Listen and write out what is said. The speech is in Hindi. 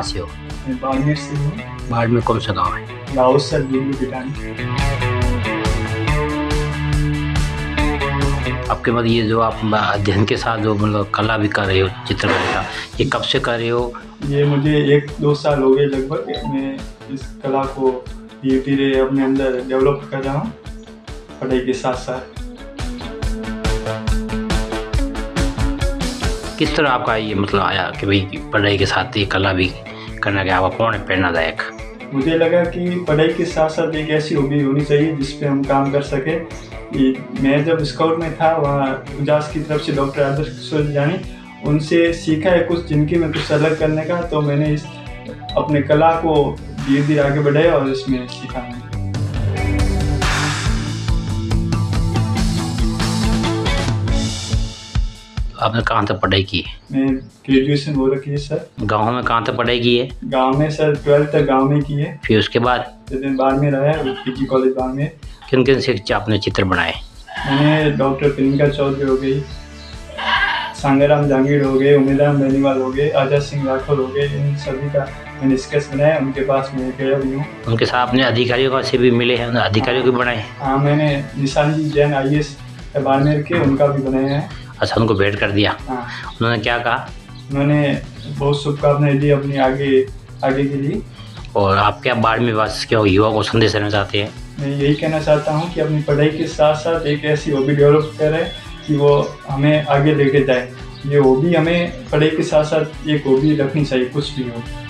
से हो? मैं बाड़मेर से हूँ। बाड़मेर में कौन सा गाँव है? गाँव सर दिल्ली बिटानी। आपके मतलब ये जो आप अध्ययन के साथ जो मतलब कला भी कर रहे हो, चित्रकारी का, ये कब से कर रहे हो? ये मुझे 1-2 साल हो गए लगभग। मैं इस कला को धीरे धीरे अपने अंदर डेवलप कर रहा हूँ पढ़ाई के साथ साथ। किस तरह आपका ये मतलब आया कि भाई पढ़ाई के साथ ये कला भी करना, क्या आपका कौन है प्रेरणादायक? मुझे लगा कि पढ़ाई के साथ साथ एक ऐसी हॉबी होनी चाहिए जिस पे हम काम कर सके। मैं जब स्काउट में था वहाँ उजास की तरफ से डॉक्टर आदर्श किशोर जानी, उनसे सीखा है कुछ जिनकी में कुछ अलग करने का, तो मैंने इस अपने कला को धीरे धीरे आगे बढ़ाया और इसमें सीखा मैंने। आपने कहाँ तक पढ़ाई की है? मैं ग्रेजुएशन हो रखी है सर। गाँव में कहाँ तक पढ़ाई की है? गांव में सर 12th तक गांव में की है। फिर उसके बाद बाड़मेर आया, पीजी कॉलेज बाड़मेर। किन किन से आपने चित्र बनाए? मैंने डॉक्टर प्रियंका चौधरी हो गई, सांगाराम जहांगीर हो गए, उमेदाराम बेनीवाल हो गए, आजाद सिंह राठौर हो गए, इन सभी का मैंने स्केच बनाया। उनके पास मैं गया भी हूँ। उनके साथ अपने अधिकारियों का से भी मिले हैं, अधिकारियों के बनाए? हाँ, मैंने निशान जी जैन IAS बाड़मेर के, उनका भी बनाया है। अच्छा, उनको भेंट कर दिया? हाँ। उन्होंने क्या कहा? उन्होंने बहुत शुभकामनाएं दी अपनी आगे के लिए। और आप क्या बाड़मेर वासी के युवा को संदेश देना चाहते हैं? मैं यही कहना चाहता हूँ कि अपनी पढ़ाई के साथ साथ एक ऐसी हॉबी डेवलप करें कि वो हमें आगे लेके जाए। ये हॉबी हमें पढ़ाई के साथ साथ एक हॉबी रखनी चाहिए, कुछ भी हो।